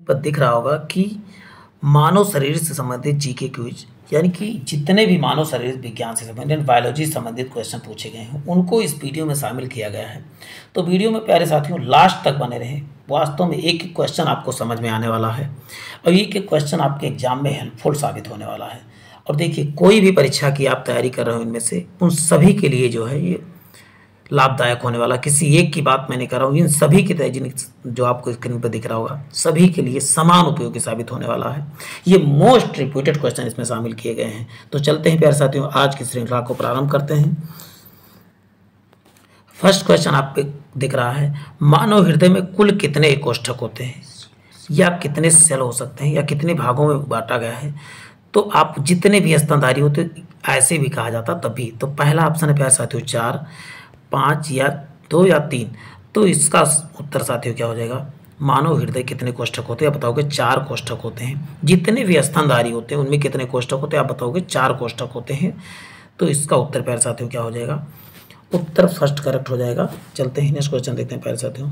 पर दिख रहा होगा कि मानव शरीर से संबंधित जीके क्विज, यानी कि जितने भी मानव शरीर विज्ञान से संबंधित बायोलॉजी से संबंधित क्वेश्चन पूछे गए हैं उनको इस वीडियो में शामिल किया गया है। तो वीडियो में प्यारे साथियों लास्ट तक बने रहें। वास्तव में एक एक क्वेश्चन आपको समझ में आने वाला है और एक एक क्वेश्चन आपके एग्जाम में हेल्पफुल साबित होने वाला है। और देखिए, कोई भी परीक्षा की आप तैयारी कर रहे हो इनमें से उन सभी के लिए जो है ये लाभदायक होने वाला। किसी एक की बात मैं नहीं कर रहा हूँ, इन सभी के तय जो आपको स्क्रीन पर दिख रहा होगा सभी के लिए समान उपयोगी साबित होने वाला है। ये मोस्ट रिपीटेड क्वेश्चन इसमें शामिल किए गए हैं। तो चलते हैं प्यारे साथियों, आज की श्रृंखला को प्रारंभ करते हैं। फर्स्ट क्वेश्चन आप पे दिख रहा है, मानव हृदय में कुल कितने कोष्ठक होते हैं या कितने सेल हो सकते हैं या कितने भागों में बांटा गया है। तो आप जितने भी स्तनधारी होते ऐसे भी कहा जाता तभी। तो पहला ऑप्शन है प्यारे साथियों 4, 5 या 2 या 3। तो इसका उत्तर साथियों क्या हो जाएगा, मानव हृदय कितने कोष्ठक होते हैं आप बताओगे 4 कोष्ठक होते हैं। जितने भी स्तनधारी होते हैं उनमें कितने कोष्ठक होते हैं आप बताओगे 4 कोष्ठक होते हैं। तो इसका उत्तर प्यारे साथियों क्या हो जाएगा, उत्तर फर्स्ट करेक्ट हो जाएगा। चलते हैं नेक्स्ट क्वेश्चन देखते हैं प्यारे साथियों।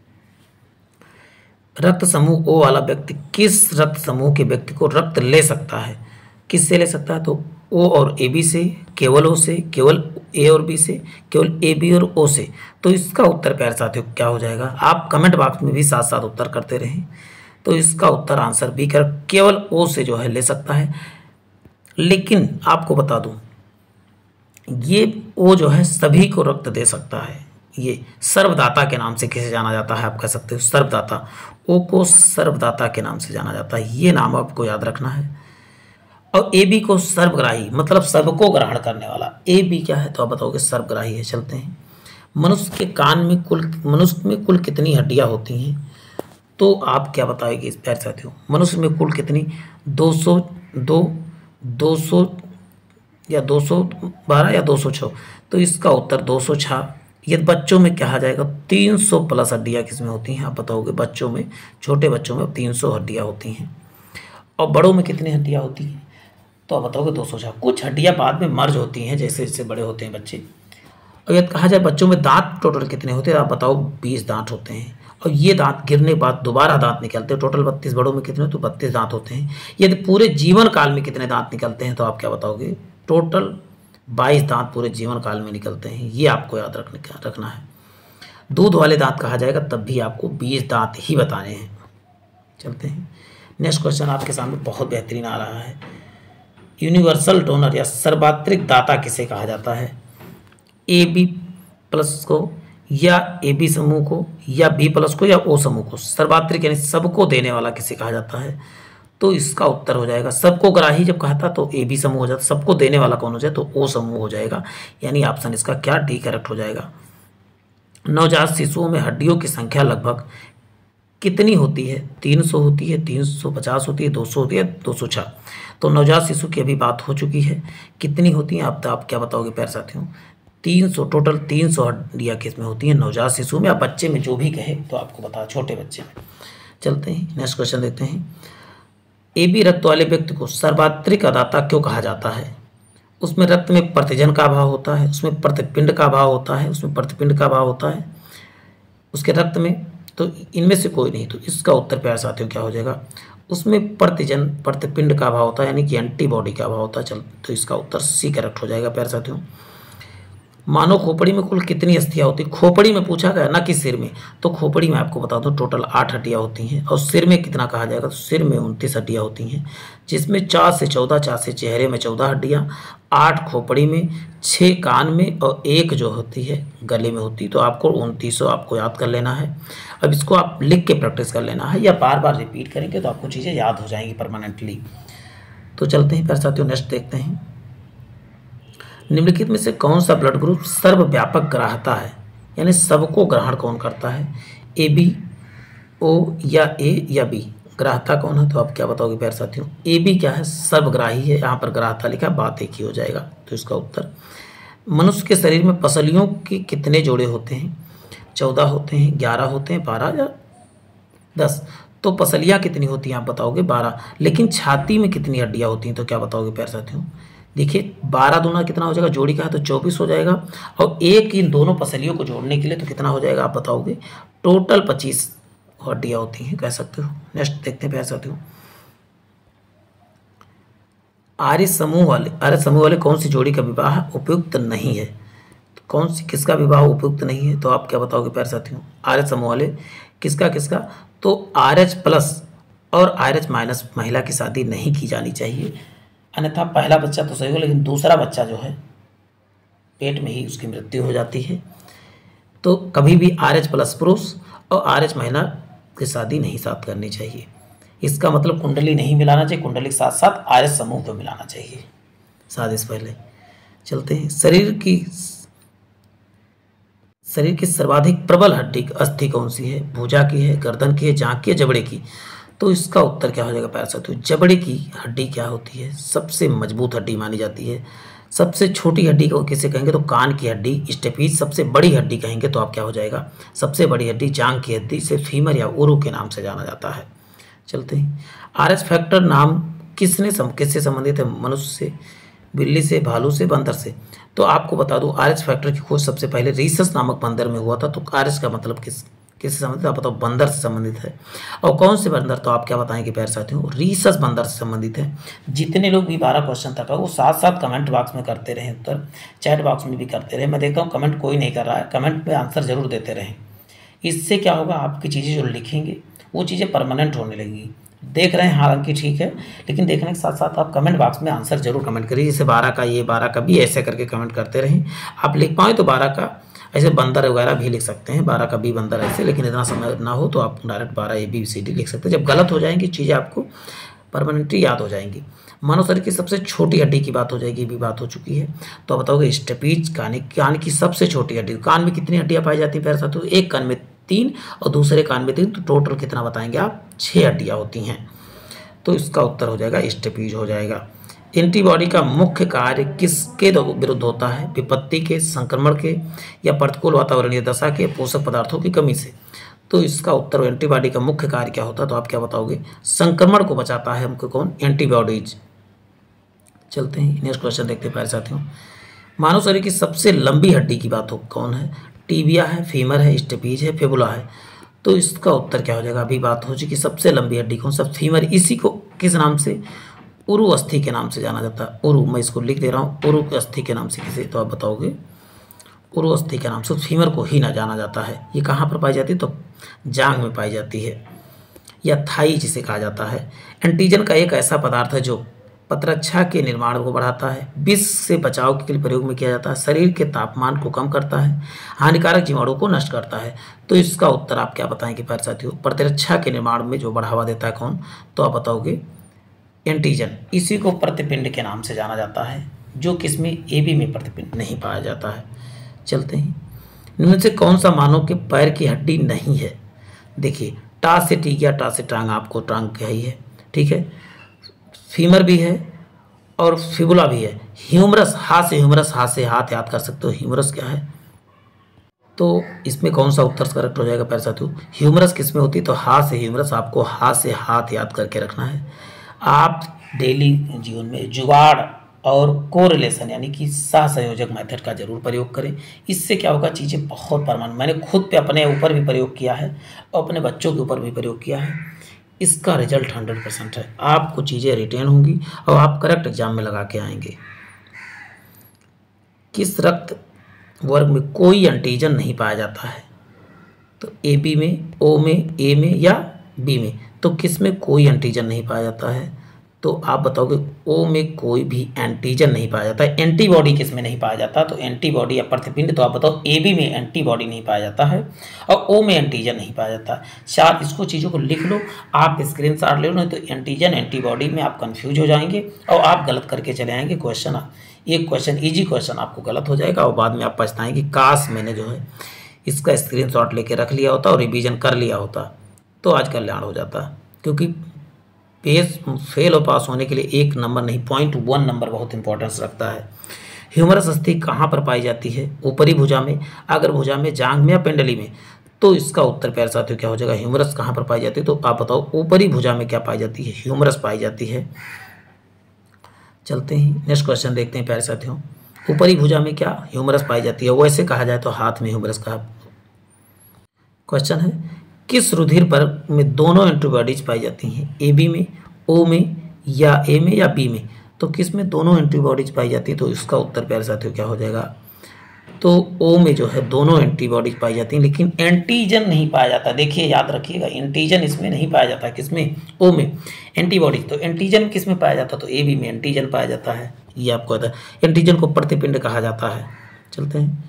रक्त समूह ओ वाला व्यक्ति किस रक्त समूह के व्यक्ति को रक्त ले सकता है, किससे ले सकता है। तो ओ और ए बी से, केवल ओ से, केवल ए और बी से, केवल ए बी और ओ से। तो इसका उत्तर प्यारे साथियों क्या हो जाएगा, आप कमेंट बॉक्स में भी साथ साथ उत्तर करते रहें। तो इसका उत्तर आंसर बी कर केवल ओ से जो है ले सकता है। लेकिन आपको बता दूं ये ओ जो है सभी को रक्त दे सकता है। ये सर्वदाता के नाम से किसे जाना जाता है आप कह सकते हो, सर्वदाता। ओ को सर्वदाता के नाम से जाना जाता है, ये नाम आपको याद रखना है। और ए बी को सर्वग्राही, मतलब सबको ग्रहण करने वाला। ए बी क्या है तो आप बताओगे सर्वग्राही है। चलते हैं, मनुष्य के कान में मनुष्य में कुल कितनी हड्डियां होती हैं। तो आप क्या बताओगे इस प्यारे साथियों, मनुष्य में कुल कितनी 200 या 212 या 206। तो इसका उत्तर 206। यदि बच्चों में कहा जाएगा 300 प्लस हड्डियाँ किसमें होती हैं आप बताओगे, बच्चों में, छोटे बच्चों में 300 हड्डियाँ होती हैं। और बड़ों में कितनी हड्डियाँ होती हैं तो आप बताओगे 206। कुछ हड्डियाँ बाद में मर्ज होती हैं जैसे जैसे बड़े होते हैं बच्चे। और यदि कहा जाए बच्चों में दांत टोटल कितने होते हैं आप बताओ 20 दांत होते हैं। और ये दांत गिरने के बाद दोबारा दांत निकलते हैं, टोटल 32। बड़ों में कितने तो 32 दांत होते हैं। यदि पूरे जीवन काल में कितने दांत निकलते हैं तो आप क्या बताओगे, टोटल 22 दांत पूरे जीवन काल में निकलते हैं। ये आपको याद रखना है। दूध वाले दांत कहा जाएगा तब भी आपको 20 दांत ही बताने हैं। चलते हैं नेक्स्ट क्वेश्चन आपके सामने बहुत बेहतरीन आ रहा है। यूनिवर्सल डोनर या सर्वत्रिक दाता किसे कहा जाता है, ए बी प्लस को या ए बी समूह को या बी प्लस को या ओ समूह को। सर्वत्रिक यानी सबको देने वाला किसे कहा जाता है। तो इसका उत्तर हो जाएगा, सबको ग्राही जब कहा था तो ए बी समूह हो जाता, सबको देने वाला कौन हो जाए तो ओ समूह हो जाएगा। यानी ऑप्शन इसका क्या डी करेक्ट हो जाएगा। नवजात शिशुओं में हड्डियों की संख्या लगभग कितनी होती है, 300 होती है, 350 होती है, 200 होती है, 206। तो नवजात शिशु की अभी बात हो चुकी है, कितनी होती हैं आप क्या बताओगे प्यारे साथियों, 300। टोटल 300 हड्डियाँ किसमें होती हैं, नवजात शिशु में या बच्चे में, जो भी कहे तो आपको बता, छोटे बच्चे में। चलते हैं नेक्स्ट क्वेश्चन देखते हैं। ए बी रक्त वाले व्यक्ति को सर्वत्रिक दाता क्यों कहा जाता है। उसमें रक्त में प्रतिजन का अभाव होता है, उसमें प्रतिपिंड का अभाव होता है, उसमें प्रतिपिंड का अभाव होता है उसके रक्त में। तो इनमें से कोई नहीं। तो इसका उत्तर प्यारे साथियों क्या हो जाएगा, उसमें प्रतिपिंड का अभाव होता है, यानी कि एंटीबॉडी का अभाव होता है। चल, तो इसका उत्तर सी करेक्ट हो जाएगा प्यारे साथियों। मानव खोपड़ी में कुल कितनी अस्थियाँ होती, खोपड़ी में पूछा गया ना कि सिर में। तो खोपड़ी में आपको बता दूं टोटल 8 हड्डियाँ होती हैं। और सिर में कितना कहा जाएगा तो सिर में 29 हड्डियाँ होती हैं, जिसमें 4 से 14, 4 से चेहरे में 14 हड्डियाँ, 8 खोपड़ी में, 6 कान में और 1 जो होती है गले में होती। तो आपको 29 आपको याद कर लेना है। अब इसको आप लिख के प्रैक्टिस कर लेना है या बार बार रिपीट करेंगे तो आपको चीज़ें याद हो जाएंगी परमानेंटली। तो चलते हैं प्यारे साथियों नेक्स्ट देखते हैं। निम्नलिखित में से कौन सा ब्लड ग्रुप सर्वव्यापक ग्राह्यता है, यानी सबको ग्रहण कौन करता है, ए बी, ओ या ए या बी। ग्राह्यता कौन है तो आप क्या बताओगे प्यारे साथियों, ए बी क्या है, सर्वग्राही है। यहाँ पर ग्राह्यता लिखा, बात एक ही हो जाएगा। तो इसका उत्तर, मनुष्य के शरीर में पसलियों के कितने जोड़े होते हैं, 14 होते हैं, 11 होते हैं, 12 या 10। तो पसलियाँ कितनी होती हैं आप बताओगे 12। लेकिन छाती में कितनी हड्डियाँ होती हैं तो क्या बताओगे प्यारे साथियों, देखिए 12 दूना कितना हो जाएगा, जोड़ी का है तो 24 हो जाएगा। और एक इन दोनों पसलियों को जोड़ने के लिए तो कितना हो जाएगा आप बताओगे, टोटल 25 हड्डियाँ होती हैं, कह सकते हो। नेक्स्ट देखते हैं प्यारे साथियों, आर्य समूह वाले कौन सी जोड़ी का विवाह उपयुक्त नहीं है? तो कौन सी, किसका विवाह उपयुक्त नहीं है? तो आप क्या बताओगे प्यारे साथियों? आर्य समूह वाले किसका किसका? तो RH प्लस और RH माइनस महिला की शादी नहीं की जानी चाहिए, अन्यथा पहला बच्चा तो सही हो लेकिन दूसरा बच्चा जो है पेट में ही उसकी मृत्यु हो जाती है। तो कभी भी RH प्लस पुरुष और RH महिला की शादी नहीं साथ करनी चाहिए। इसका मतलब कुंडली नहीं मिलाना चाहिए, कुंडली के साथ साथ आर्य समूह को मिलाना चाहिए शादी से पहले। चलते हैं, शरीर की सर्वाधिक प्रबल हड्डी अस्थि कौन सी है? भुजा की है, गर्दन की है, जांघ की है, जबड़े की? तो इसका उत्तर क्या हो जाएगा प्यारे साथियों? जबड़े की हड्डी क्या होती है? सबसे मजबूत हड्डी मानी जाती है। सबसे छोटी हड्डी को किसे कहेंगे? तो कान की हड्डी स्टेपीज। सबसे बड़ी हड्डी कहेंगे तो आप क्या हो जाएगा? सबसे बड़ी हड्डी जांघ की हड्डी से फीमर या उरु के नाम से जाना जाता है। चलते हैं, RH फैक्टर नाम किससे संबंधित है? मनुष्य से, बिल्ली से, भालू से, बंदर से? तो आपको बता दूं RH फैक्टर की खोज सबसे पहले रीसस नामक बंदर में हुआ था। तो RH का मतलब किससे संबंधित? आप बताओ, बंदर से संबंधित है। और कौन से बंदर? तो आप क्या बताएंगे प्यारे साथियों? रीसस बंदर से संबंधित है। जितने लोग भी 12 क्वेश्चन तक है वो साथ साथ कमेंट बॉक्स में करते रहे उत्तर, चैट बॉक्स में भी करते रहे। मैं देखता हूँ कमेंट कोई नहीं कर रहा है, कमेंट में आंसर जरूर देते रहें। इससे क्या होगा, आपकी चीज़ें जो लिखेंगे वो चीज़ें परमानेंट होने लगेंगी। देख रहे हैं हालांकि ठीक है, लेकिन देखने के साथ साथ आप कमेंट बॉक्स में आंसर जरूर कमेंट करिए। जैसे 12 का ये, 12 का भी, ऐसे करके कमेंट करते रहें। आप लिख पाएँ तो 12 का ऐसे बंदर वगैरह भी लिख सकते हैं, 12 का बी बंदर ऐसे, लेकिन इतना समय ना हो तो आप डायरेक्ट 12 ABCD लिख सकते हैं। जब गलत हो जाएंगी चीज़ें आपको परमानेंटली याद हो जाएंगी। मानव शरीर की सबसे छोटी हड्डी की बात हो जाएगी, भी बात हो चुकी है। तो आप बताओगे स्टेपीज, कान की सबसे छोटी हड्डी। कान में कितनी हड्डियाँ पाई जाती हैं प्यारे साथियों? एक कान में 3 और दूसरे कान में 3, तो टोटल कितना बताएंगे आप? 6 हड्डियाँ होती हैं। तो इसका उत्तर हो जाएगा स्टेपीज हो जाएगा। एंटीबॉडी का मुख्य कार्य किसके विरुद्ध होता है? विपत्ति के, संक्रमण के, या प्रतिकूल वातावरणीय दशा के, पोषक पदार्थों की कमी से? तो इसका उत्तर, एंटीबॉडी का मुख्य कार्य क्या होता है? तो आप क्या बताओगे? संक्रमण को बचाता है हमको कौन? एंटीबॉडीज। चलते हैं, नेक्स्ट क्वेश्चन देखते हैं प्यारे साथियों। मानव शरीर की सबसे लंबी हड्डी की बात हो कौन है? टीबिया है, फीमर है, स्टेपीज है, फेबुला है? तो इसका उत्तर क्या हो जाएगा? अभी बात हो चुकी, सबसे लंबी हड्डी कौन सा? फीमर। इसी को किस नाम से? उरु अस्थि के नाम से जाना जाता है। उरु, मैं इसको लिख दे रहा हूँ, उरु अस्थि के नाम से किसे? तो आप बताओगे उरु अस्थि के नाम से फीमर को ही ना जाना जाता है। ये कहाँ पर पाई जाती है? तो जांघ में पाई जाती है, या थाई जिसे कहा जाता है। एंटीजन का एक ऐसा पदार्थ है जो प्रतिरक्षा के निर्माण को बढ़ाता है, विष से बचाव के लिए प्रयोग में किया जाता है, शरीर के तापमान को कम करता है, हानिकारक जीवाणु को नष्ट करता है। तो इसका उत्तर आप क्या बताएंगे प्यारे साथियों? प्रतिरक्षा के निर्माण में जो बढ़ावा देता है कौन? तो आप बताओगे एंटीजन। इसी को प्रतिपिंड के नाम से जाना जाता है, जो किसमें? AB में प्रतिपिंड नहीं पाया जाता है। चलते हैं, इनमें से कौन सा मानव के पैर की हड्डी नहीं है? देखिए, टा से टीक या टा से टांग, आपको टांग क्या ही है, ठीक है। फीमर भी है और फिबुला भी है। ह्यूमरस, हाथ से ह्यूमरस, हाथ से हाथ याद कर सकते हो, ह्यूमरस क्या है? तो इसमें कौन सा उत्तर करेक्ट हो जाएगा प्यारे साथियों? ह्यूमरस किस में होती है? तो हाथ से ह्यूमरस, आपको हाथ से हाथ याद करके रखना है। आप डेली जीवन में जुगाड़ और कोरिलेशन यानी कि सहसंयोजक मेथड का जरूर प्रयोग करें। इससे क्या होगा, चीज़ें बहुत परमानेंट, मैंने खुद पे अपने ऊपर भी प्रयोग किया है और अपने बच्चों के ऊपर भी प्रयोग किया है। इसका रिजल्ट 100% है। आपको चीज़ें रिटेन होंगी और आप करेक्ट एग्जाम में लगा के आएंगे। किस रक्त वर्ग में कोई एंटीजन नहीं पाया जाता है? तो AB में, O में, A में या B में? तो किस में कोई एंटीजन नहीं पाया जाता है? तो आप बताओगे O में कोई भी एंटीजन नहीं पाया जाता है। एंटीबॉडी किस में नहीं पाया जाता? तो एंटीबॉडी या प्रतिपिंड। तो आप बताओ AB में एंटीबॉडी नहीं पाया जाता है और O में एंटीजन नहीं पाया जाता है। चार इसको चीज़ों को लिख लो, आप स्क्रीनशॉट ले लो, नहीं तो एंटीजन एंटीबॉडी में आप कंफ्यूज हो जाएंगे और आप गलत करके चले आएंगे। क्वेश्चन, एक क्वेश्चन ईजी क्वेश्चन आपको गलत हो जाएगा और बाद में आप पछताएंगे, काश मैंने जो है इसका स्क्रीनशॉट लेके रख लिया होता और रिवीजन कर लिया होता तो आज कल्याण हो जाता। क्योंकि पेज फेल और पास होने के लिए 1 नंबर नहीं, 0.1 नंबर बहुत इंपॉर्टेंस रखता है। ह्यूमरस अस्थि कहाँ पर पाई जाती है? ऊपरी भुजा में, अगर भुजा में, जांघ में या पेंडली में? तो इसका उत्तर प्यारे साथियों क्या हो जाएगा? ह्यूमरस कहाँ पर पाई जाती है? तो आप बताओ ऊपरी भुजा में क्या पाई जाती है? ह्यूमरस पाई जाती है। चलते हैं, नेक्स्ट क्वेश्चन देखते हैं प्यारे साथियों। ऊपरी भुजा में क्या ह्यूमरस पाई जाती है? वैसे कहा जाए तो हाथ में ह्यूमरस का क्वेश्चन है। किस रुधिर वर्ग में दोनों एंटीबॉडीज पाई जाती हैं, ए बी में, ओ में, या ए में या बी में? तो किस में दोनों एंटीबॉडीज पाई जाती है? तो इसका उत्तर प्यारे साथियों क्या हो जाएगा? तो ओ में जो है दोनों एंटीबॉडीज पाई जाती हैं, लेकिन एंटीजन नहीं पाया जाता। देखिए याद रखिएगा, एंटीजन इसमें नहीं पाया जाता। किसमें? ओ में एंटीबॉडीज। तो एंटीजन किस में पाया जाता? तो ए बी में एंटीजन पाया जाता है। ये आपको आता है। एंटीजन को प्रतिपिंड कहा जाता है। चलते हैं,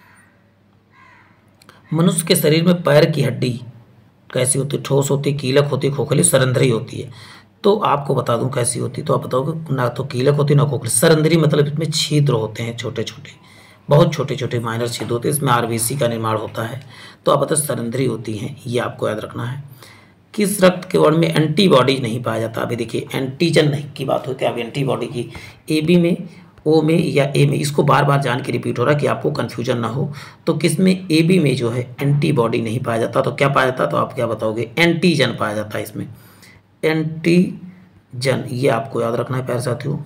मनुष्य के शरीर में पैर की हड्डी कैसी होती है? ठोस होती है, कीलक होती है, खोखली, सरंध्री होती है। तो आपको बता दूं कैसी होती, तो आप बताओगे ना तो कीलक होती ना खोखली। सरंध्री मतलब इसमें छिद्र होते हैं, छोटे छोटे, बहुत छोटे छोटे माइनर छिद्र होते हैं, इसमें आरबीसी का निर्माण होता है। तो आप बताओ सरंध्री होती हैं, ये आपको याद रखना है। किस रक्त के वर्ण में एंटीबॉडीज नहीं पाया जाता? अभी देखिए एंटीजन नहीं की बात होती है, अब एंटीबॉडी की ए बी में, ओ में या ए में। इसको बार बार जान के रिपीट हो रहा है कि आपको कन्फ्यूजन ना हो। तो किस में? ए बी में जो है एंटीबॉडी नहीं पाया जाता। तो क्या पाया जाता? तो आप क्या बताओगे? एंटीजन पाया जाता है इसमें, एंटीजन। ये आपको याद रखना है प्यारे साथियों।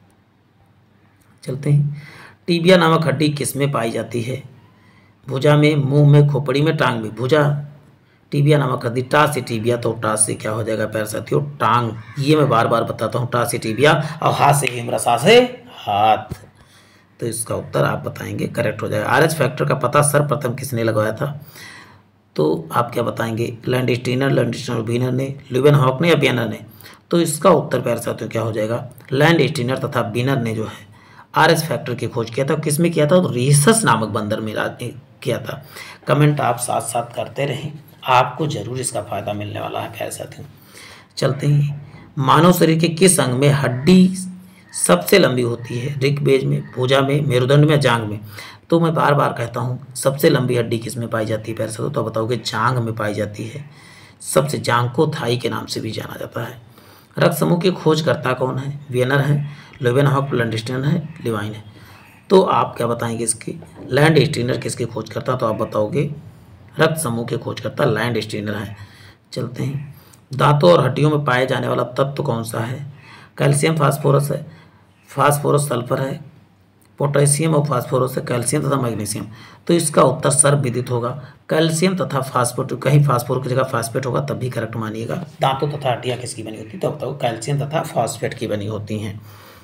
चलते हैं, टीबिया नामक हड्डी किस में पाई जाती है? भुजा में, मुंह में, खोपड़ी में, टांग में। भुजा टीबिया नामक हड्डी। टा से टीबिया, तो टा से क्या हो जाएगा प्यारे साथियों? टांग। ये मैं बार बार बताता हूँ, टा से टीबिया, और हाथ से हिमरा, सा से हाथ। तो इसका उत्तर आप बताएंगे, करेक्ट हो जाएगा। आरएच फैक्टर का पता सर्वप्रथम किसने लगाया था? तो आप क्या बताएंगे? लैंडस्टीनर वीनर ने, ल्यूवेनहॉक ने या बियनर ने? तो इसका उत्तर प्यारे साथियों क्या हो जाएगा? लैंडस्टीनर तथा बिनर ने जो है आरएच फैक्टर की खोज किया था। किस में किया था? तो रीसस नामक बंदर में किया था। कमेंट आप साथ साथ करते रहें, आपको जरूर इसका फायदा मिलने वाला है प्यारे साथियों। चलते हैं, मानव शरीर के किस अंग में हड्डी सबसे लंबी होती है? ऋग्वेद में, भुजा में, मेरुदंड में, जांग में? तो मैं बार बार कहता हूँ, सबसे लंबी हड्डी किस में पाई जाती है प्यारे साथियों? तो बताओगे जांग में पाई जाती है। सबसे, जांग को थाई के नाम से भी जाना जाता है। रक्त समूह के खोजकर्ता कौन है? वियनर है, ल्यूवेनहॉक, लैंडस्टीनर है, लिवाइन है? तो आप क्या बताएंगे इसकी? लैंडस्टीनर किसके खोजकर्ता? तो आप बताओगे रक्त समूह के खोजकर्ता लैंडस्टीनर है। चलते हैं, दांतों और हड्डियों में पाए जाने वाला तत्व कौन सा है? कैल्शियम, फास्फोरस है, फास्फोरस सल्फर है, पोटेशियम और फास्फोरस है, कैल्शियम तथा मैग्नीशियम? तो इसका उत्तर सर्वविदित होगा, कैल्शियम तथा फास्फोरेट। कहीं फास्फोरस की जगह फास्फेट होगा तब भी करेक्ट मानिएगा। दांतों तथा हड्डियां किसकी बनी होती? तो बताओ कैल्शियम तथा फास्फेट की बनी होती हैं।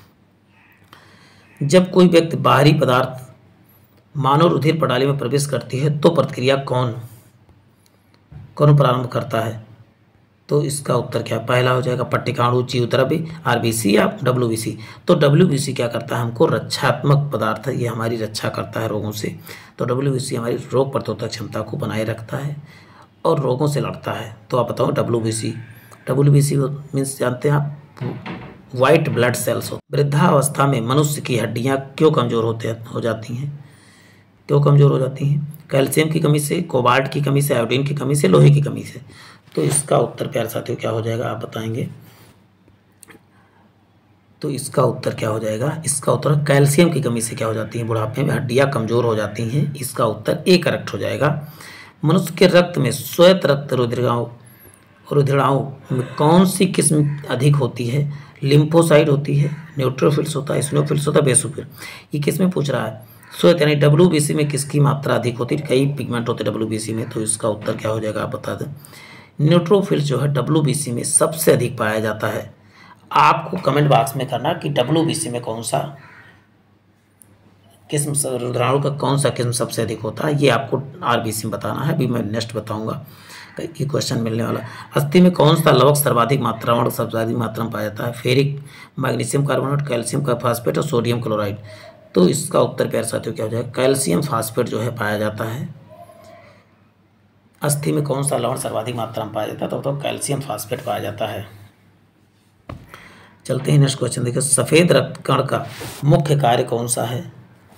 जब कोई व्यक्ति बाहरी पदार्थ मानव रुधिर प्रणाली में प्रवेश करती है तो प्रतिक्रिया कौन प्रारंभ करता है? तो इसका उत्तर क्या पहला हो जाएगा? पट्टिकाणु, जीवद्रव्य, आरबीसी या डब्ल्यूबीसी? तो डब्ल्यूबीसी क्या करता है? हमको रक्षात्मक पदार्थ है, ये हमारी रक्षा करता है रोगों से। तो डब्ल्यूबीसी हमारी रोग प्रतिरोधक क्षमता को बनाए रखता है और रोगों से लड़ता है। तो आप बताओ डब्ल्यूबीसी। डब्ल्यूबीसी मीन्स जानते हैं आप? वाइट ब्लड सेल्स हो। वृद्धावस्था में मनुष्य की हड्डियां क्यों कमजोर हो जाती हैं? क्यों कमजोर हो जाती हैं? कैल्शियम की कमी से, कोबाल्ट की कमी से, आयोडीन की कमी से, लोहे की कमी से? तो इसका उत्तर प्यारे साथियों क्या हो जाएगा? आप बताएंगे। तो इसका उत्तर क्या हो जाएगा? इसका उत्तर कैल्शियम की कमी से क्या हो जाती है? बुढ़ापे में हड्डियां कमजोर हो जाती हैं। इसका उत्तर ए करेक्ट हो जाएगा। मनुष्य के रक्त में श्वेत रक्त रुधिराओं में कौन सी किस्म अधिक होती है? लिम्फोसाइट होती है, न्यूट्रोफिल्स होता है, स्नोफिल्स होता है, बेसोफिल? ये किस में पूछ रहा है? श्वेत यानी डब्ल्यूबीसी में किसकी मात्रा अधिक होती है? कई पिगमेंट होते हैं डब्ल्यूबीसी में। तो इसका उत्तर क्या हो जाएगा? आप बता दें। न्यूट्रोफिल्स जो है डब्ल्यूबीसी में सबसे अधिक पाया जाता है। आपको कमेंट बॉक्स में करना कि डब्ल्यूबीसी में कौन सा किस्म, रुधिराणु का कौन सा किस्म सबसे अधिक होता है। ये आपको आरबीसी में बताना है, अभी मैं नेक्स्ट बताऊंगा। ये क्वेश्चन मिलने वाला। अस्थि में कौन सा लवक सर्वाधिक मात्रा में पाया जाता है? फेरिक, मैग्नीशियम कार्बोनेट, कैल्शियम का फास्फेट और सोडियम क्लोराइड? तो इसका उत्तर प्यारे साथियों क्या हो जाएगा? कैल्शियम फास्फेट जो है पाया जाता है। अस्थि में कौन सा लवण सर्वाधिक मात्रा में पाया जाता है? तो कैल्शियम फास्फेट पाया जाता है। चलते हैं नेक्स्ट क्वेश्चन देखिए, सफेद रक्त कण का मुख्य कार्य कौन सा है?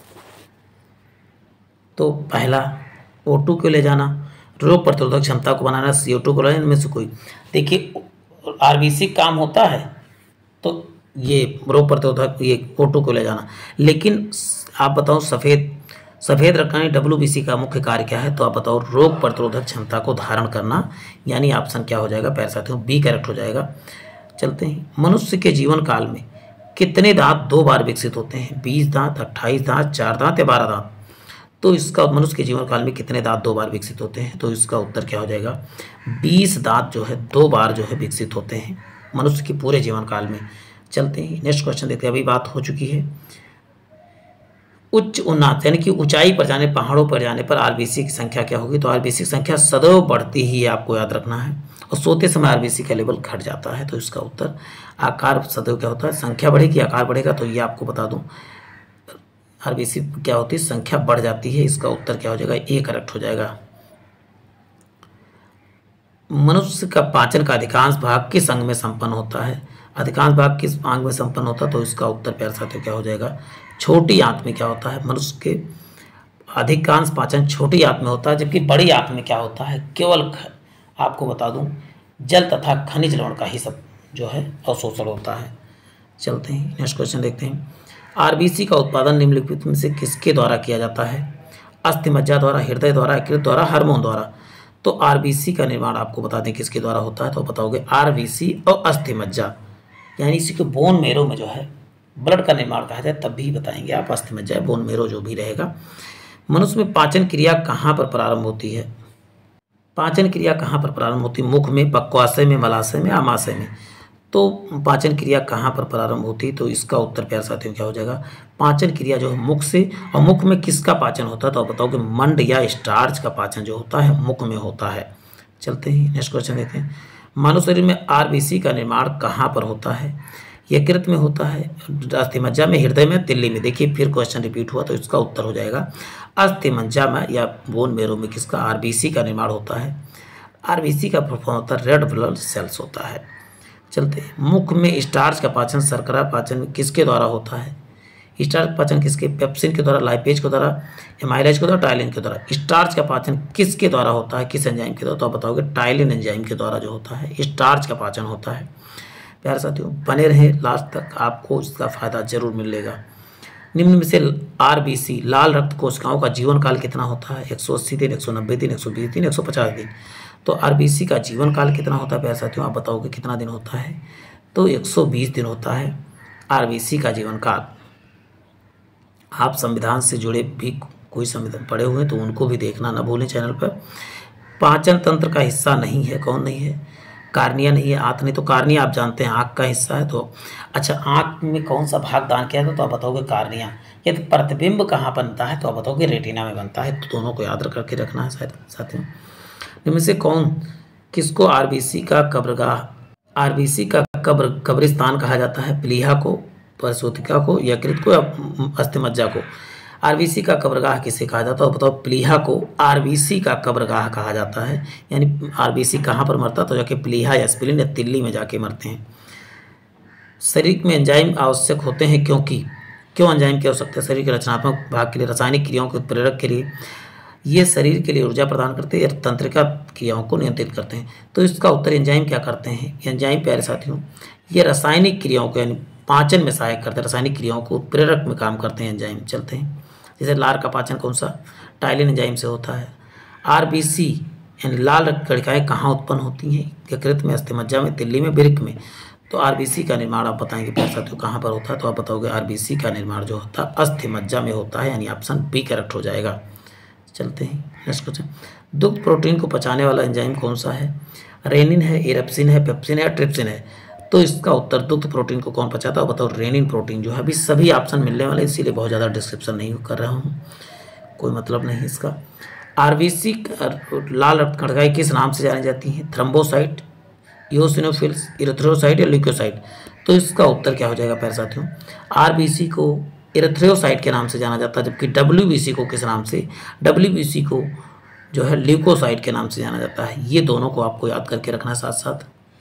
तो पहला O2 को ले जाना, रोग प्रतिरोधक क्षमता को बनाना, CO2 को ले जाना, इनमें से कोई? देखिए आरबीसी काम होता है तो ये रोग प्रतिरोधक, ये O2 को ले जाना। लेकिन आप बताओ सफेद रक्त कण डब्ल्यूबीसी का मुख्य कार्य क्या है? तो आप बताओ रोग प्रतिरोधक क्षमता को धारण करना, यानी ऑप्शन क्या हो जाएगा प्यारे साथियों? बी करेक्ट हो जाएगा। चलते हैं, मनुष्य के जीवन काल में कितने दांत 2 बार विकसित होते हैं? 20 दांत, 28 दांत, 4 दांत या 12 दांत? तो इसका मनुष्य के जीवन काल में कितने दांत 2 बार विकसित होते हैं? तो इसका उत्तर क्या हो जाएगा, 20 दांत जो है 2 बार जो है विकसित होते हैं मनुष्य के पूरे जीवन काल में। चलते हैं नेक्स्ट क्वेश्चन देखते हैं। अभी बात हो चुकी है उच्च उन्नत यानी कि ऊंचाई पर जाने, पहाड़ों पर जाने पर आरबीसी की संख्या क्या होगी? तो आरबीसी की संख्या सदैव बढ़ती ही है, आपको याद रखना है, और सोते समय आरबीसी का लेवल घट जाता है। तो इसका उत्तर आकार सदैव क्या होता है, संख्या बढ़ेगी आकार बढ़ेगा। तो ये आपको बता दूं आरबीसी क्या होती है, संख्या बढ़ जाती है। इसका उत्तर क्या हो जाएगा, ए करेक्ट हो जाएगा। मनुष्य का पाचन का अधिकांश भाग किस अंग में संपन्न होता है? अधिकांश भाग किस अंग में संपन्न होता है? तो इसका उत्तर प्यारे साथियों क्या हो जाएगा, छोटी आंत में। क्या होता है, मनुष्य के अधिकांश पाचन छोटी आंत में होता है, जबकि बड़ी आंत में क्या होता है, केवल आपको बता दूं जल तथा खनिज लवण का ही सब जो है अवशोषण होता है। चलते हैं नेक्स्ट क्वेश्चन देखते हैं। आरबीसी का उत्पादन निम्नलिखित में से किसके द्वारा किया जाता है? अस्थिमज्जा द्वारा, हृदय द्वारा, यकृत द्वारा, हार्मोन द्वारा। तो आरबीसी का निर्माण आपको बता दें किसके द्वारा होता है? तो बताओगे आरबीसी और अस्थिमज्जा, यानी इसी को बोन मेरो में जो है ब्लड का निर्माण कहा जाए तब भी बताएंगे आप, अस्थिमज्जा बोन मेरो जो भी रहेगा। मनुष्य में पाचन क्रिया कहाँ पर प्रारंभ होती है? पाचन क्रिया कहाँ पर प्रारंभ होती है? मुख में, पक्वाशय में, मलाशय में, आमाशय में। तो पाचन क्रिया कहाँ पर प्रारंभ होती है? तो इसका उत्तर प्यारे साथियों क्या हो जाएगा, पाचन क्रिया जो है मुख से। और मुख में किसका पाचन होता है? तो आप बताओगे मंड या स्टार्च का पाचन जो होता है मुख में होता है। चलते हैं नेक्स्ट क्वेश्चन देखते हैं। मानव शरीर में आरबीसी का निर्माण कहाँ पर होता है? यकृत में होता है, अस्थिमज्जा में, हृदय में, तिल्ली में। देखिए फिर क्वेश्चन रिपीट हुआ, तो इसका उत्तर हो जाएगा अस्थिमज्जा में या बोन मेरो में किसका आरबीसी का निर्माण होता है? आरबीसी का फॉर्म होता है रेड ब्लड सेल्स होता है। चलते मुख में स्टार्च का पाचन, शर्करा पाचन किसके द्वारा होता है? स्टार्च पाचन किसके? पेप्सिन के द्वारा, लाइपेज के द्वारा, एमाइलेज के द्वारा, टाइलिन के द्वारा। स्टार्च का पाचन किसके द्वारा होता है, किस एंजाइम के द्वारा? तो आप बताओगे टाइलिन एंजाइम के द्वारा जो होता है स्टार्च का पाचन होता है। प्यारे साथियों बने रहें लास्ट तक, आपको इसका फायदा जरूर मिलेगा। निम्न में से आरबीसी लाल रक्त कोशिकाओं का जीवन काल कितना होता है? 180 दिन, 190 दिन, 120 दिन, 150 दिन। तो आरबीसी का जीवन काल कितना होता है प्यारे साथियों? आप बताओगे कितना दिन होता है? तो 120 दिन होता है आरबीसी का जीवन काल। आप संविधान से जुड़े भी कोई संविधान पढ़े हुए हैं तो उनको भी देखना ना भूलें चैनल पर। पाचन तंत्र का हिस्सा नहीं है, कौन नहीं है? कार्निया नहीं है, आंत नहीं। तो कार्निया आप जानते हैं आंख का हिस्सा है। तो अच्छा आंख में कौन सा भाग दान किया था? तो आप बताओगे कार्निया। यदि प्रतिबिंब कहाँ बनता है? तो आप बताओगे रेटिना में बनता है। तो दोनों को याद करके रखना है शायद साथियों। इनमें से कौन किसको आरबीसी का कब्रिस्तान कहा जाता है? प्लीहा को, प्रसूतिका को, यकृत को या अस्थिमज्जा को? आरबीसी का कब्रगाह किसे कहा जाता है? बताओ प्लीहा को आरबीसी का कब्रगाह कहा जाता है। यानी आरबीसी कहाँ पर मरता है? तो जाके प्लीहा या स्प्लीन या तिल्ली में जाके मरते हैं। शरीर में एंजाइम आवश्यक होते हैं क्योंकि क्यों एंजाइम की आवश्यकता है? शरीर के रचनात्मक भाग के लिए, रासायनिक क्रियाओं के उत्प्रेरक के लिए। ये शरीर के लिए ऊर्जा प्रदान करते हैं या तंत्रिका क्रियाओं को नियंत्रित करते हैं। तो इसका उत्तर एंजाइम क्या करते हैं? एंजाइम प्यारे साथियों ये रासायनिक क्रियाओं को यानी पाचन में सहायक करते हैं, रासायनिक क्रियाओं को उत्प्रेरक में काम करते हैं एंजाइम। चलते हैं जैसे लार का पाचन कौन सा? टाइलिन एंजाइम से होता है। आरबीसी यानी लाल रक्त कणिकाएं कहाँ उत्पन्न होती हैं? यकृत में, अस्थिमज्जा में, तिल्ली में, वृक्क में। तो आरबीसी का निर्माण आप बताएंगे प्यारे साथियों कहाँ पर होता है? तो आप बताओगे आरबीसी का निर्माण जो होता है अस्थिमज्जा में होता है, यानी ऑप्शन बी करेक्ट हो जाएगा। चलते हैं नेक्स्ट क्वेश्चन। दुग्ध प्रोटीन को पचाने वाला एंजाइम कौन सा है? रेनिन है, एरेप्सिन है, पेप्सिन है, ट्रिप्सिन है। तो इसका उत्तर दुग्ध प्रोटीन को कौन पचाता है? बताओ रेनिन प्रोटीन जो है। अभी सभी ऑप्शन मिलने वाले, इसीलिए बहुत ज़्यादा डिस्क्रिप्शन नहीं कर रहा हूँ, कोई मतलब नहीं इसका। आरबीसी लाल रक्त कणिकाएं किस नाम से जानी जाती हैं? थ्रोम्बोसाइट, इओसिनोफिल्स, इरिथ्रोसाइट या ल्यूकोसाइट। तो इसका उत्तर क्या हो जाएगा प्यारे साथियों? आरबीसी को इरिथ्रोसाइट के नाम से जाना जाता है, जबकि डब्ल्यूबीसी को किस नाम से? डब्ल्यूबीसी को जो है ल्यूकोसाइट के नाम से जाना जाता है। ये दोनों को आपको याद करके रखना है साथ साथ।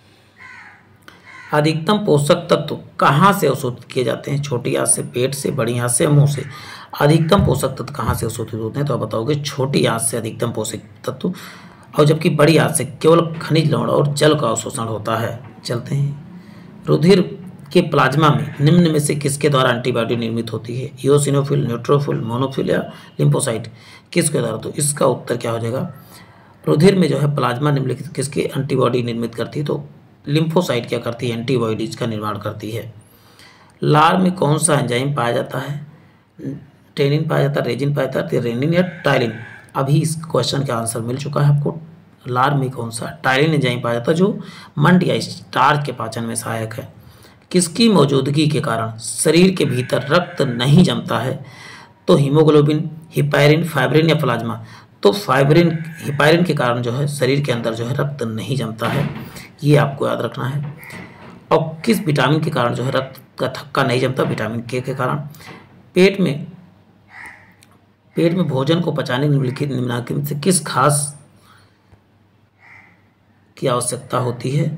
अधिकतम पोषक तत्व कहाँ से अवशोषित किए जाते हैं? छोटी आंत से, पेट से, बड़ी आंत से, मुंह से। अधिकतम पोषक तत्व कहाँ से अवशोषित होते हैं? तो आप बताओगे छोटी आंत से अधिकतम पोषक तत्व, और जबकि बड़ी आंत से केवल खनिज लवण और जल का अवशोषण होता है। चलते हैं रुधिर के प्लाज्मा में निम्न में से किसके द्वारा एंटीबॉडी निर्मित होती है? इओसिनोफिल, न्यूट्रोफिल, मोनोफिल या लिम्फोसाइट, किसके द्वारा? तो इसका उत्तर क्या हो जाएगा? रुधिर में जो है प्लाज्मा निम्नलिखित किसके एंटीबॉडी निर्मित करती है? तो लिम्फोसाइट क्या करती है? एंटीबॉडीज का निर्माण करती है। लार में कौन सा एंजाइम पाया जाता है? टेनिन पाया जाता है, रेजिन पाया जाता है, रेनिन या टाइलिन। अभी इस क्वेश्चन का आंसर मिल चुका है आपको। लार में कौन सा टाइलिन एंजाइम पाया जाता है जो मंड या स्टार्च के पाचन में सहायक है। किसकी मौजूदगी के कारण शरीर के भीतर रक्त नहीं जमता है? तो हीमोग्लोबिन, हिपैरिन, फाइब्रिन या प्लाज्मा। तो फाइब्रिन, हिपैरिन के कारण जो है शरीर के अंदर जो है रक्त नहीं जमता है, ये आपको याद रखना है। और किस विटामिन के कारण जो है रक्त का थक्का नहीं जमता? विटामिन के कारण। पेट में भोजन को पचाने निम्नलिखित में से किस खास की आवश्यकता होती है?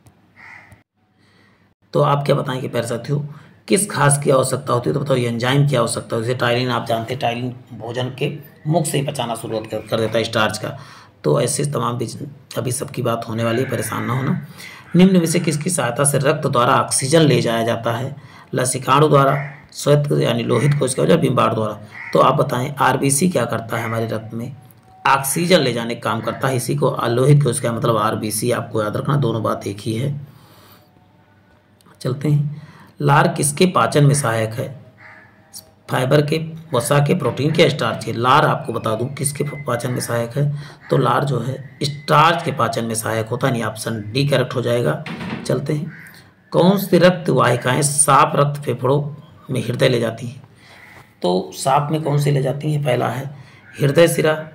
तो आप क्या बताएंगे प्यारे साथियों, किस खास की आवश्यकता होती है? तो बताओ एंजाइम की आवश्यकता होती है। जैसे टाइलिन आप जानते हैं, टाइलिन भोजन के मुख से ही पचाना शुरुआत कर देता है स्टार्च का। तो ऐसे तमाम भी अभी सबकी बात होने वाली है, परेशान ना होना। निम्न में से किसकी सहायता से रक्त द्वारा ऑक्सीजन ले जाया जाता है? लसिकाणु द्वारा, श्वेत यानी लोहित कोशिका द्वारा, बिम्बाड द्वारा। तो आप बताएं आरबीसी क्या करता है हमारे रक्त में? ऑक्सीजन ले जाने का काम करता है। इसी को लोहित कोशिका मतलब आरबीसी आपको याद रखना, दोनों बात एक ही है। चलते हैं, लार किसके पाचन में सहायक है? फाइबर के, वसा के, प्रोटीन के, स्टार्च के? लार आपको बता दूं किसके पाचन में सहायक है? तो लार जो है स्टार्च के पाचन में सहायक होता है, यानी ऑप्शन डी करेक्ट हो जाएगा। चलते हैं, कौन सी रक्त वाहिकाएं साफ रक्त फेफड़ों में हृदय ले जाती हैं? तो साफ में कौन सी ले जाती हैं? पहला है हृदय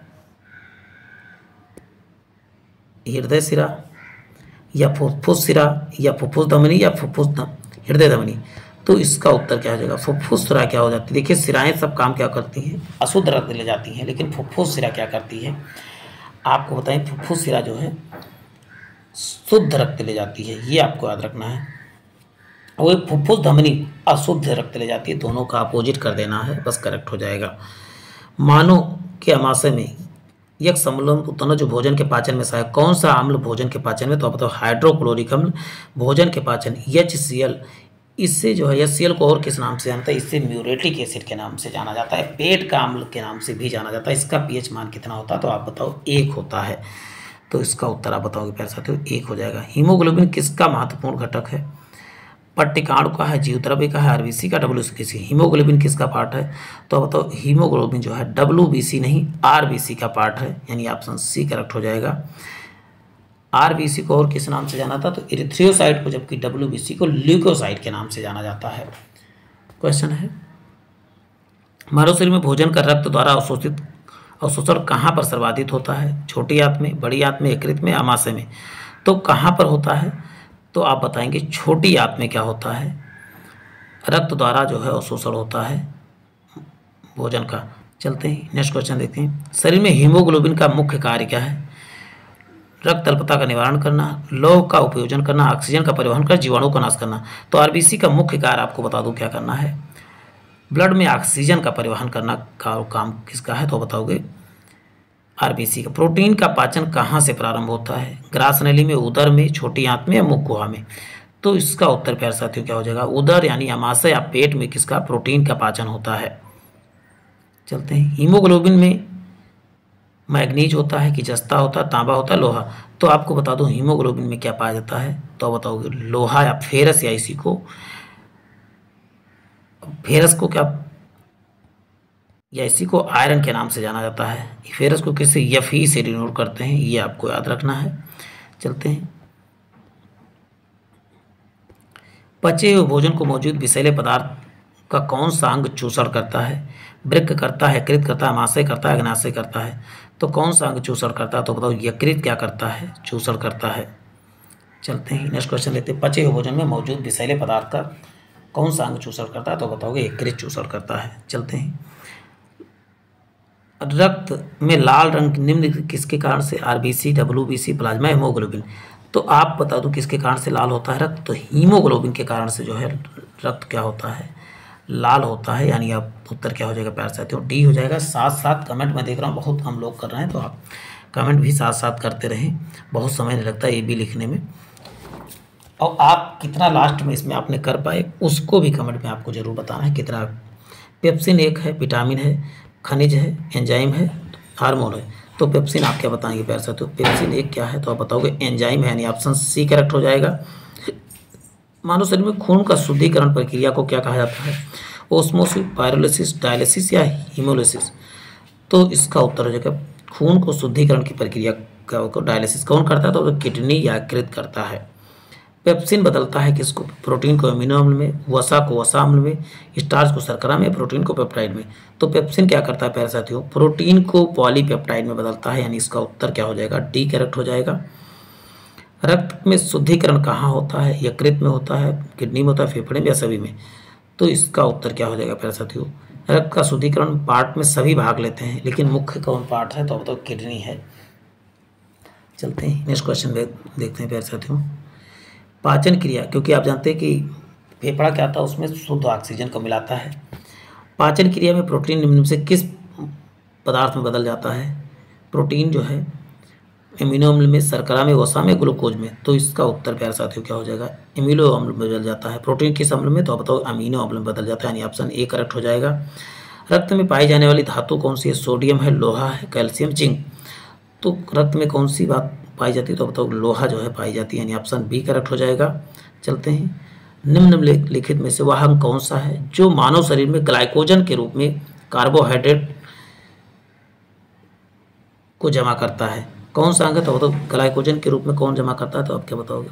सिरा या फुफ्फुस सिरा या फुफ्फुस धमनी या हृदय धमनी। तो इसका उत्तर क्या हो जाएगा? फुफ्फुस सिरा क्या हो जाती है? देखिए सिराएं सब काम क्या करती हैं? अशुद्ध रक्त ले जाती हैं, लेकिन फुफ्फुस सिरा क्या करती है? आपको बताएं, फुफ्फुस सिरा जो है शुद्ध रक्त ले जाती है, ये आपको याद रखना है। और फुफ्फुस धमनी अशुद्ध रक्त ले जाती है, दोनों का अपोजिट कर देना है, बस करेक्ट हो जाएगा। मानव के आमाशय में यक्ष अम्ल उत्पन्न जो भोजन के पाचन में सहायक, कौन सा अम्ल भोजन के पाचन में? तो आप बताओ हाइड्रोक्लोरिक अम्ल भोजन के पाचन, HCl। इससे जो है HCl को और किस नाम से जानता है? इससे म्यूरेटिक एसिड के नाम से जाना जाता है, पेट का अम्ल के नाम से भी जाना जाता है। इसका pH मान कितना होता है? तो आप बताओ 1 होता है। तो इसका उत्तर आप बताओगे प्यारे साथियों 1 हो जाएगा। हीमोग्लोबिन किसका महत्वपूर्ण घटक है? पट्टिकाणु का है, जीवद्रव्य का है, आरबीसी का, WBC। हीमोग्लोबिन किसका पार्ट है? तो बताओ हीमोग्लोबिन जो है WBC नहीं आरबीसी का पार्ट है, यानी ऑप्शन सी करेक्ट हो जाएगा। आरबीसी को और किस नाम से जाना था? तो इरिथ्रियोसाइट को, जबकि WBC को ल्यूकोसाइट के नाम से जाना जाता है। क्वेश्चन है, मानव शरीर में भोजन का रक्त द्वारा अवशोषण कहाँ पर सर्वाधिक होता है? छोटी आंत में, बड़ी आंत में, यकृत में, आमाशय में। तो कहाँ पर होता है? तो आप बताएंगे छोटी आंत में क्या होता है? रक्त द्वारा जो है अवशोषण होता है भोजन का। चलते हैं नेक्स्ट क्वेश्चन देखते हैं, शरीर में हीमोग्लोबिन का मुख्य कार्य क्या है? रक्त अल्पता का निवारण करना, लौह का उपयोजन करना, ऑक्सीजन का परिवहन कर, जीवाणु का नाश करना। तो आरबीसी का मुख्य कार्य आपको बता दूं क्या करना है? ब्लड में ऑक्सीजन का परिवहन करना का काम किसका है? तो बताओगे आरबीसी का। प्रोटीन का पाचन कहाँ से प्रारंभ होता है? ग्रास नली में, उदर में, छोटी आंत में या मुख गुहा में? तो इसका उत्तर प्यारे साथियों क्या हो जाएगा? उदर यानी आमाशय या पेट में किसका प्रोटीन का पाचन होता है। चलते हैं, हीमोग्लोबिन में मैग्नीज होता है कि जस्ता होता है, तांबा होता है, लोहा। तो आपको बता दूं हीमोग्लोबिन में क्या पाया जाता है? तो बताओगे लोहा या फेरस, या इसी को फेरस को क्या, या इसी को आयरन के नाम से जाना जाता है। फेरस को किसी Fe से डिनोट करते हैं, ये आपको याद रखना है। चलते हैं, पचे हुए भोजन को मौजूद विषैले पदार्थ का कौन सा अंग चूषण करता है? वृक्क करता है, यकृत करता है, आमाशय करता है, अग्नाशय करता है। तो कौन सा अंग चूषण करता है? तो बताओ यकृत क्या करता है? चूषण करता है। चलते हैं नेक्स्ट क्वेश्चन लेते हैं, पचे हुए भोजन में मौजूद विषैले पदार्थ का कौन सा अंग चूषण करता है? तो बताओगे यकृत चूषण करता है। चलते हैं, रक्त में लाल रंग निम्न किसके कारण से? RBC, WBC, plasma, haemoglobin. तो आप बता दो किसके कारण से लाल होता है रक्त? तो हीमोग्लोबिन के कारण से जो है रक्त क्या होता है? लाल होता है, यानी आप उत्तर क्या हो जाएगा प्यारे साथियों? डी हो जाएगा। साथ साथ कमेंट में देख रहा हूँ बहुत हम लोग कर रहे हैं, तो आप कमेंट भी साथ साथ करते रहें, बहुत समय नहीं लगता ये भी लिखने में। और आप कितना लास्ट में इसमें आपने कर पाए उसको भी कमेंट में आपको ज़रूर बताना है कितना। पेप्सिन एक है, विटामिन है, खनिज है, एंजाइम है, हार्मोन है। तो पेप्सिन आप क्या बताएंगे प्यारे साथियों? पेप्सिन एक क्या है? तो आप बताओगे एंजाइम है, यानी ऑप्शन सी करेक्ट हो जाएगा। मानव शरीर में खून का शुद्धिकरण प्रक्रिया को क्या कहा जाता है? ओस्मोसिस, पायरोलिसिस, डायलिसिस या हीमोलिसिस। तो इसका उत्तर हो जाएगा खून को शुद्धिकरण की प्रक्रिया को डायलिसिस कौन करता है, तो किडनी या यकृत करता है। पेप्सिन बदलता है किसको, प्रोटीन को अमीनो अम्ल में, वसा को वसा अम्ल में, स्टार्च को शर्करा में, प्रोटीन को पेप्टाइड में। तो पेप्सिन क्या करता है प्यारे साथियों, प्रोटीन को पॉलीपेप्टाइड में बदलता है, यानी इसका उत्तर क्या हो जाएगा, डी करेक्ट हो जाएगा। रक्त में शुद्धिकरण कहाँ होता है, यकृत में होता है, किडनी में होता है, फेफड़े में या सभी में। तो इसका उत्तर क्या हो जाएगा प्यारे साथियों, रक्त का शुद्धिकरण पार्ट में सभी भाग लेते हैं, लेकिन मुख्य कौन पार्ट है, तो किडनी है। चलते हैं नेक्स्ट क्वेश्चन देखते हैं प्यारे साथियों। पाचन क्रिया, क्योंकि आप जानते हैं कि फेफड़ा क्या था, उसमें शुद्ध ऑक्सीजन को मिलाता है। पाचन क्रिया में प्रोटीन निम्न में से किस पदार्थ में बदल जाता है, प्रोटीन जो है एमिनो अम्ल में, शर्करा में, वसा में, ग्लूकोज में। तो इसका उत्तर प्यारे साथियों क्या हो जाएगा, एमिनो अम्ल में बदल जाता है। प्रोटीन किस अम्ल में, तो आप बताओ अमीनो अम्ल में बदल जाता है, यानी ऑप्शन ए करेक्ट हो जाएगा। रक्त में पाई जाने वाली धातु कौन सी है, सोडियम है, लोहा है, कैल्शियम, जिंक। तो रक्त में कौन सी बात पाई जाती है, तो बताओ लोहा जो है पाई जाती है, यानी ऑप्शन बी करेक्ट हो जाएगा। चलते हैं, निम्नलिखित में से वह अंग कौन सा है जो मानव शरीर में ग्लाइकोजन के रूप में कार्बोहाइड्रेट को जमा करता है, कौन सा अंग है, तो बताओ ग्लाइकोजन के रूप में कौन जमा करता है, तो आप क्या बताओगे।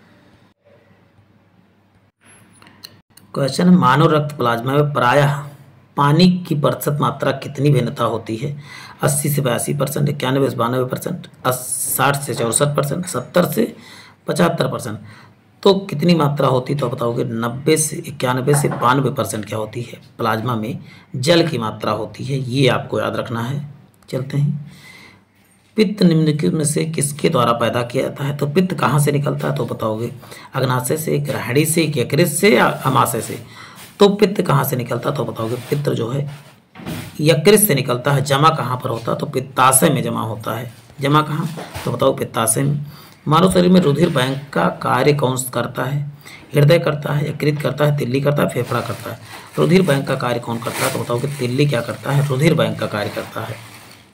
क्वेश्चन, मानव रक्त प्लाज्मा में प्रायः पानी की प्रतिशत मात्रा कितनी भिन्नता होती है, 80 से 82%, 91 से 92%, 60 से 64%, 70 से 75%। तो कितनी मात्रा होती, तो बताओगे 90 से 91 से 92% क्या होती है, प्लाज्मा में जल की मात्रा होती है, ये आपको याद रखना है। चलते हैं, पित्त निम्नलिखित में से किसके द्वारा पैदा किया जाता है, तो पित्त कहाँ से निकलता है, तो बताओगे अग्नाशय से, ग्रहणी से, यकृत से या अमाशय से। तो पित्त कहाँ से निकलता, तो बताओगे पित्त जो है यकृत से निकलता है। जमा कहाँ पर होता है, तो पित्ताशय में जमा होता है। जमा कहाँ, तो बताओ पित्ताशय में। मानव शरीर में रुधिर बैंक का कार्य कौन करता है, हृदय करता है, यकृत करता है, तिल्ली करता है, फेफड़ा करता है। रुधिर बैंक का कार्य कौन करता है, तो बताओगे तिल्ली क्या करता है, रुधिर बैंक का कार्य करता है।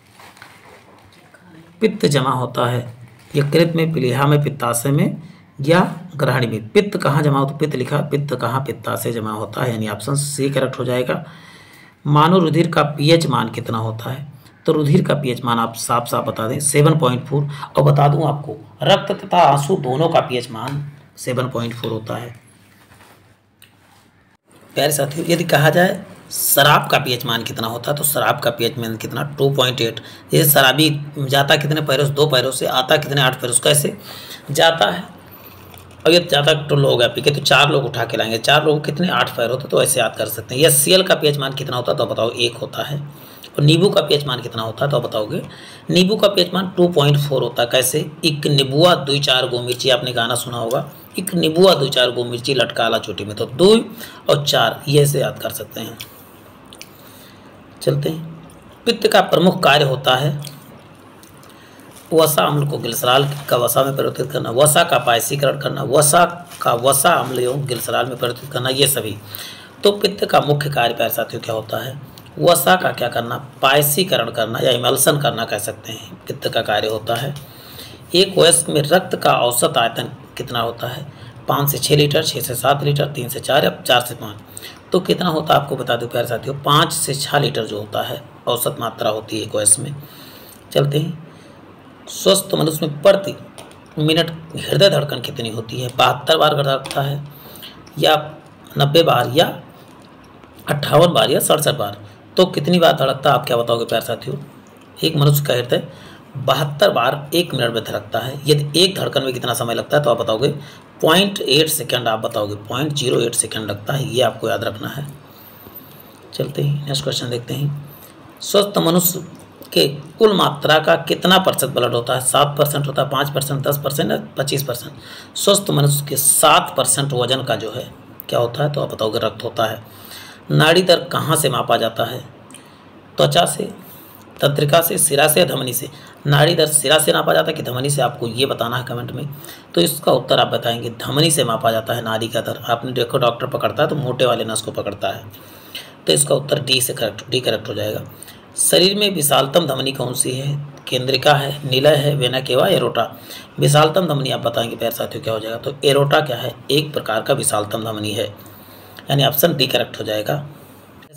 पित्त जमा होता है यकृत में, प्लीहा में, पित्ताशय में या ग्रहणी में। पित्त कहाँ जमा होता है, पित्त लिखा, पित्त कहाँ, पित्ताशय जमा होता है, यानी ऑप्शन सी करेक्ट हो जाएगा। मानव रुधिर का पीएच मान कितना होता है, तो रुधिर का पीएच मान आप साफ साफ बता दें 7.4। और बता दूं आपको रक्त तथा आंसू दोनों का पीएच मान 7.4 होता है। प्यारे साथियों, यदि कहा जाए शराब का पीएच मान कितना होता है, तो शराब का पीएच मान कितना, 2.8। ये शराबी जाता कितने पैरों से, 2 पैरों से, आता कितने, 8 पैरों से। कैसे जाता है, अब ये ज़्यादा तो लोग हो गया पी के, तो 4 लोग उठा के लाएंगे, 4 लोग कितने, 8 पैर होते, तो ऐसे याद कर सकते हैं। यह सीएल का पीएच मान कितना होता है, तो बताओ 1 होता है। और नींबू का पीएच मान कितना होता है, तो बताओगे नींबू का पीएच मान 2.4 होता है। कैसे, एक नींबुआ 2-4 गो मिर्ची, आपने गाना सुना होगा, एक नींबुआ 2-4 गो मिर्ची लटकाला चोटी में, तो 2 और 4 ये ऐसे याद कर सकते हैं। चलते हैं, पित्त का प्रमुख कार्य होता है वसा अम्ल को ग्लिसरॉल का वसा में परिवर्तित करना, वसा का पायसीकरण करना, वसा का वसा अम्ल एवं ग्लिसरॉल में परिवर्तित करना, ये सभी। तो पित्त का मुख्य कार्य प्यारे साथियों क्या होता है, वसा का क्या करना, पायसीकरण करना या इमल्सन करना कह सकते हैं, पित्त का कार्य होता है। एक वयस्क में रक्त का औसत आयतन कितना होता है, 5 से 6 लीटर, 6 से 7 लीटर, 3 से 4 या 4 से 5। तो कितना होता है आपको बता दो प्यारे साथियों, 5 से 6 लीटर जो होता है औसत मात्रा होती है एक वयस्क में। चलते हैं, स्वस्थ मनुष्य में प्रति मिनट हृदय धड़कन कितनी होती है, 72 बार धड़कता है या 90 बार या 58 बार या 67 बार। तो कितनी बार धड़कता है आप क्या बताओगे प्यारे साथियों, एक मनुष्य का हृदय 72 बार 1 मिनट में धड़कता है। यदि एक धड़कन में कितना समय लगता है, तो आप बताओगे 0.8 सेकेंड, आप बताओगे 0.08 सेकेंड लगता है, ये आपको याद रखना है। चलते हैं नेक्स्ट क्वेश्चन देखते हैं, स्वस्थ मनुष्य के कुल मात्रा का कितना प्रतिशत ब्लड होता है, 7% होता है, 5%, 10% या 25%। स्वस्थ मनुष्य के 7% वजन का जो है क्या होता है, तो आप बताओगे रक्त होता है। नाड़ी दर कहाँ से मापा जाता है, त्वचा से, तंत्रिका से, सिरा से या धमनी से। नाड़ी दर सिरा से नापा जाता है कि धमनी से, आपको ये बताना है कमेंट में। तो इसका उत्तर आप बताएंगे धमनी से मापा जाता है नाड़ी का दर। आपने देखो डॉक्टर पकड़ता है तो मोटे वाले नस को पकड़ता है, तो इसका उत्तर डी करेक्ट हो जाएगा। शरीर में विशालतम धमनी कौन सी है, केंद्रिका है, निलय है, वेना केवा, एरोटा। विशालतम धमनी आप बताएंगे प्यारे साथियों क्या हो जाएगा, तो एरोटा क्या है, एक प्रकार का विशालतम धमनी है, यानी ऑप्शन डी करेक्ट हो जाएगा।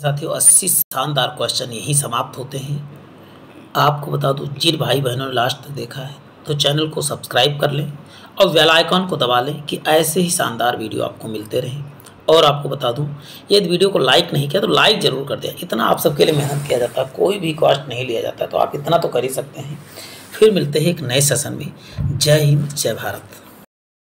साथियों 80 शानदार क्वेश्चन यहीं समाप्त होते हैं। आपको बता दूं, जिन भाई बहनों ने लास्ट तक देखा है तो चैनल को सब्सक्राइब कर लें और बेल आइकॉन को दबा लें कि ऐसे ही शानदार वीडियो आपको मिलते रहें। और आपको बता दूं, यदि वीडियो को लाइक नहीं किया तो लाइक ज़रूर कर दें। इतना आप सबके लिए मेहनत किया जाता है, कोई भी कॉस्ट नहीं लिया जाता, तो आप इतना तो कर ही सकते हैं। फिर मिलते हैं एक नए सेशन में। जय हिंद, जय भारत।